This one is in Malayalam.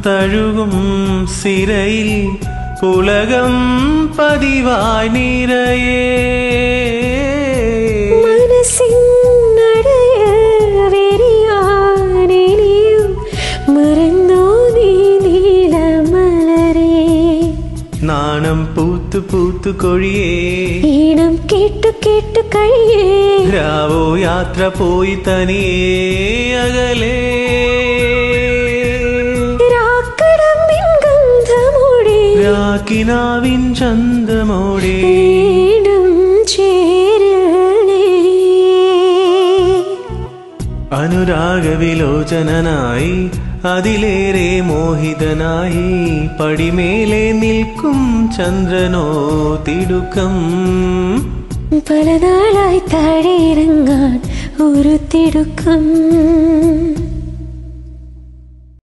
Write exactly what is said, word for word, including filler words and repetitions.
തഴുകും സിരയിൽ പുളകം പതിവായി നിറയേ നാണം പൂത്തു പൂത്തു കൊഴിയേ ഈണം കേട്ടു കേട്ടു കഴിയേ രാവോ യാത്ര പോയി തനിയേ അകലേ രാക്കടമ്പിൻ ഗന്ധമോടെ രാക്കിനാവിൻ ചന്തമോടെ വീണ്ടും ചേരണേ അനുരാഗവിലോചനായി അതിലേറെ മോഹിതനായി പടിമേലെ നിൽക്കും ചന്ദ്രനോ തിടുക്കം പല നാളായി താഴെ ഇറങ്ങാൻ ഒരു തിടുക്കം